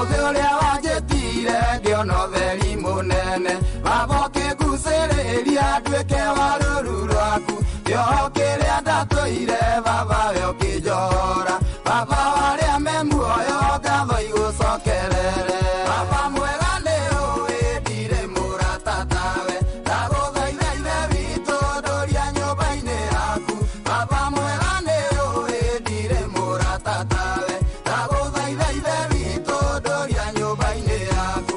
Muthe uria wanjitire ngiona utheri munene baba ukiguciriria nduike wa ruru rwaku kioho kiria ndatũire baba we ũkĩnjohora baba waria me muoyo ngatho igucokerere baba mwega nĩ ũĩ ndirĩ mũrata tawe ndagũthaitha ithe witũ ndũria nyũmba-inĩ yaku baba mwega nĩ ũĩ ndirĩ mũrata tawe ndagũthaitha ithe witũ ndũria nyũmba-inĩ yaku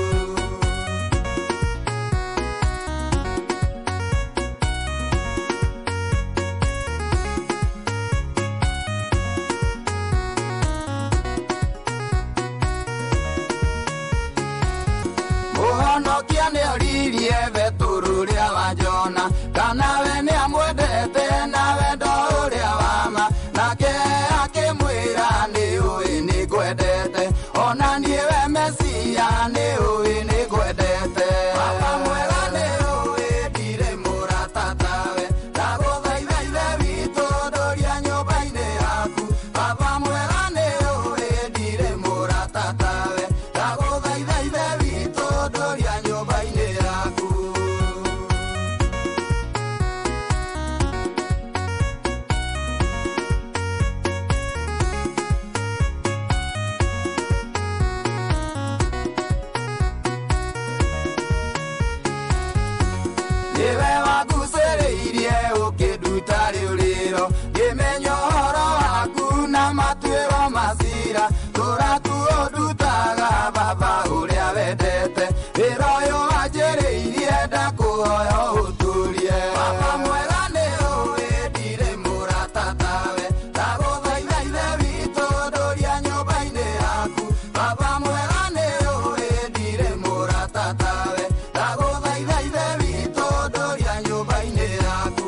Mũhonokia nĩoririe Betũrũ ũrĩa wa Jona kana we nĩamwendete na wendo ũrĩa wa ma nake akĩmwĩra nĩũĩ nĩngwendete ona niĩ we Mesia nĩũĩ nĩngwendete baba mwega nĩũĩ ndirĩ mũrata tawe ndagũthaitha ithe witũ ndũria nyũmba-inĩ yaku baba mwega nĩũĩ ndirĩ mũrata tawe ndagũthaitha ithe witũ ndũria nyũmba-inĩ yaku Niwe wagucĩrĩirie ũkĩnduta rĩũrĩro ngĩmenya ũhoro waku na matuĩro macira tũraku ũndutaga baba ũrĩa wendete wĩra ũyũ wanjĩrĩirie ndakũhoya ũtũrie baba mwega nĩũĩ ndirĩ mũrata tawe ndagũthaitha ithe witũ ndũria nyũmba-inĩ yaku baba mwega nĩũĩ ndirĩ mũrata tawe ndagũthaitha ithe witũ ndũria nyũmba-inĩ yaku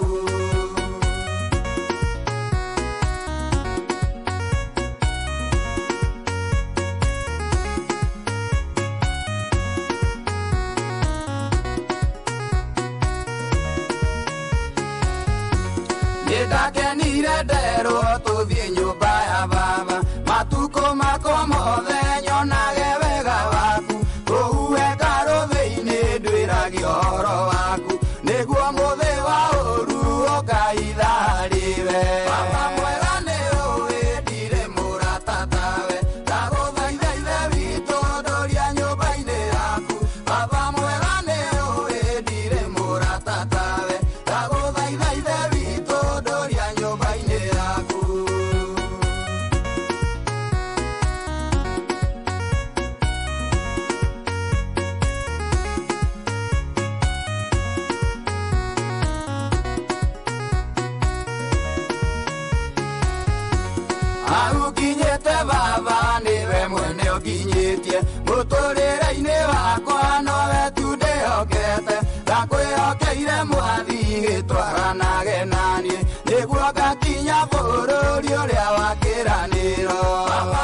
Nĩndakenire nderwo tũthiĩ nyũmba ya baba matukũ makwa mothe nyonage wega waku tũhue karũthĩ-inĩ ndwĩragia ũhoro waku nĩguo mũthĩ wa ũru ũkaitharĩwe baba mwega nĩũĩ ndirĩ mũrata tawe ndagũthaitha ithe witũ ndũria nyũmba-inĩ yaku baba mwega nĩũĩ ndirĩ mũrata tawe ndagũthaitha ithe witũ ndũria nyũmba-inĩ yaku Agukinyĩte baba nĩwe mwene ũkinyĩtie mũtũrĩre-inĩ wakwa nowe tu ndĩhokete ndakwĩhokeire mwathi gĩtwaranage naniĩ nĩguo ngakinya bũrũri ũrĩa wa kĩĩranĩro